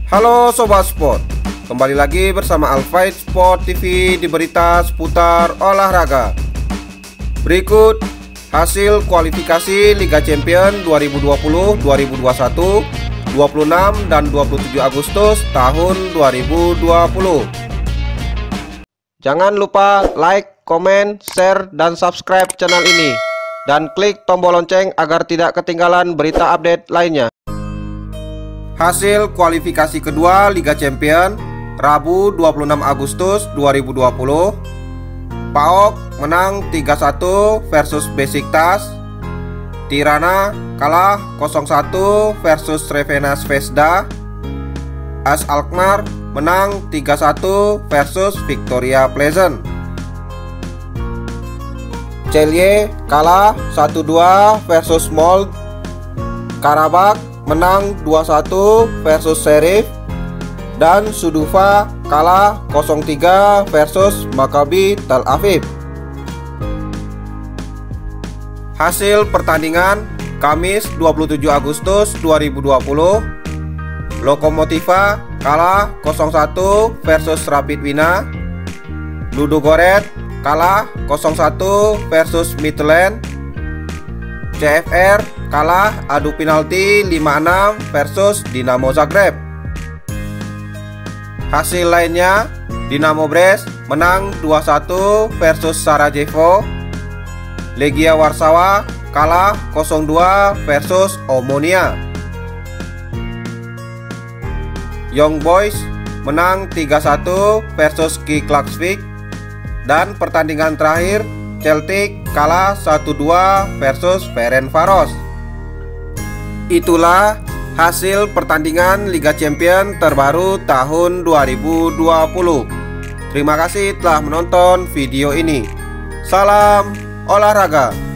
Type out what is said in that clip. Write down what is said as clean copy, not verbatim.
Halo Sobat Sport, kembali lagi bersama Alfight Sport TV di berita seputar olahraga. Berikut hasil kualifikasi Liga Champions 2020-2021 26 dan 27 Agustus tahun 2020. Jangan lupa like, komen, share, dan subscribe channel ini, dan klik tombol lonceng agar tidak ketinggalan berita update lainnya. Hasil kualifikasi kedua Liga Champions Rabu 26 Agustus 2020. PAOK menang 3-1 versus Besiktas. Tirana kalah 0-1 versus Crvena Zvezda. AS Alkmaar menang 3-1 versus Victoria Pleasant. Celje kalah 1-2 versus Molde. Karabakh menang 2-1 versus Sheriff, dan Suduva kalah 0-3 versus Maccabi Tel Aviv. Hasil pertandingan Kamis 27 Agustus 2020. Lokomotiva kalah 0-1 versus Rapid Wina. Ludogorets kalah 0-1 versus Midtjylland. CFR kalah adu penalti 5-6 versus Dinamo Zagreb. Hasil lainnya, Dinamo Brest menang 2-1 versus Sarajevo. Legia Warsawa kalah 0-2 versus Omonia. Young Boys menang 3-1 versus Ki Klaksvik. Dan pertandingan terakhir, Celtic kalah 1-2 versus Ferencvaros. Itulah hasil pertandingan Liga Champions terbaru tahun 2020. Terima kasih telah menonton video ini. Salam olahraga.